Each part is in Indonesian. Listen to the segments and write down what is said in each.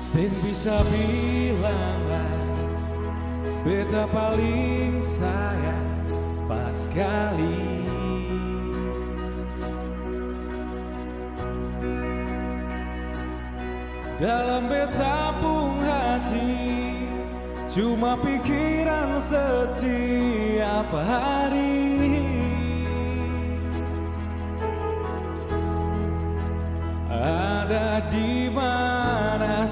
Sing bisa bilang lah beta paling sayang pas kali. Dalam beta pung hati cuma pikiran setiap hari. Ada di mana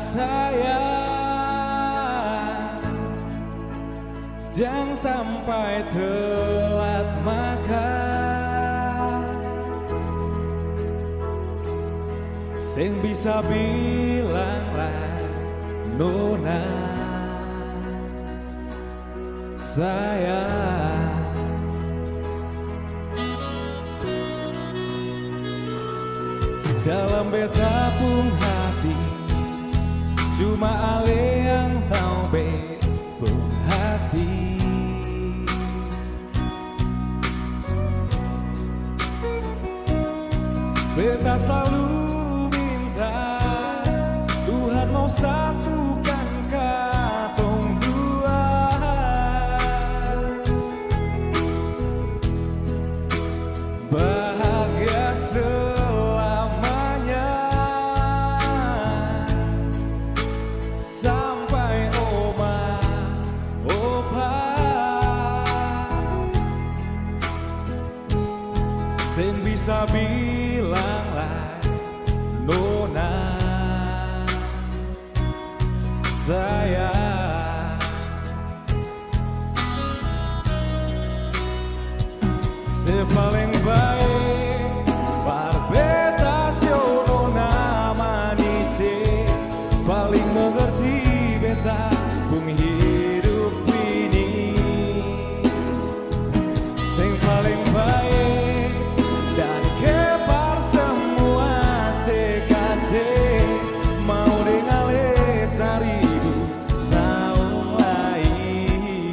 sayang? Jangan sampai telat makan. Sing bisa bilang lah nona sayang. Dalam beta pung hati cuma ale yang tahu pung hati. Beta selalu minta Tuhan mau satukan katong dua. Bahagia selamanya sampai oma opa. Sing bisa bilang lah nona sayang. Sepaling baik barbeta nona manise, paling mengerti beta pung hidup ini. Sing paling baik dan kepar semua sekasih mau dengar seribu tahun lagi.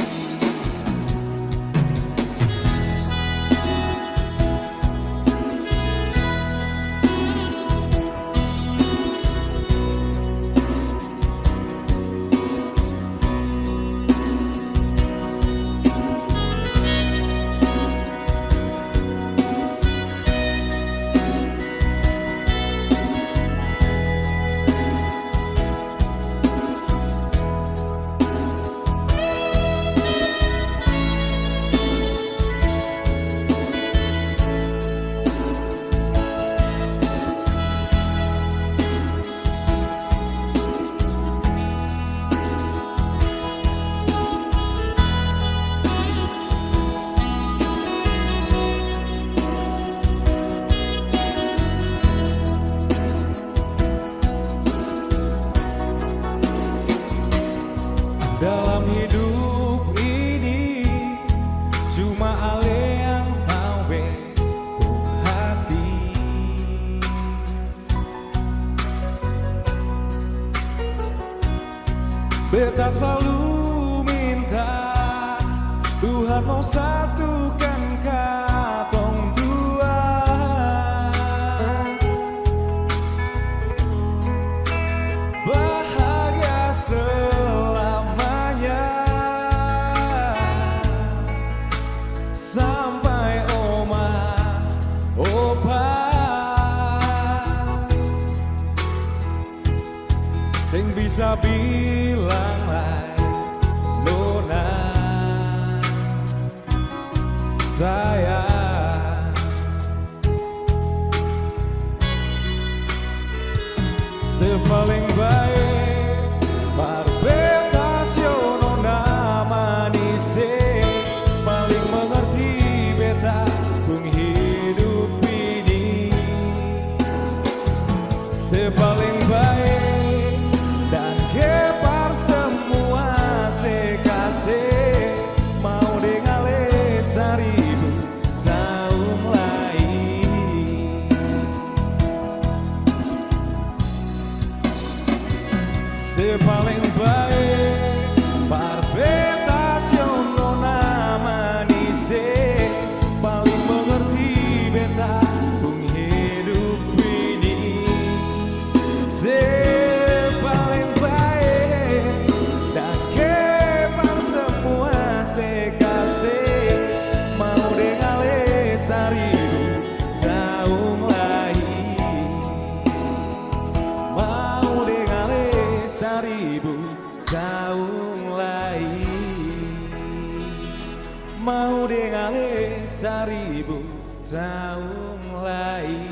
Dalam hidup ini cuma ale yang tahu pung hati. Beta selalu minta Tuhan mau satukan katong dua. Bahagia selamanya sampai oma opa. Sing bisa bilang lah nona sayang. Sepaling baik barbeta nona manise, paling mengerti beta pung hidup ini. Sepaling baik dan kepar semua sekasih mau dengar seribu tahun lagi. Sepaling baik barbeta nona manise, paling mengerti beta pung hidup ini. Sepaling seribu tahun lagi. Mau dengar seribu tahun lagi.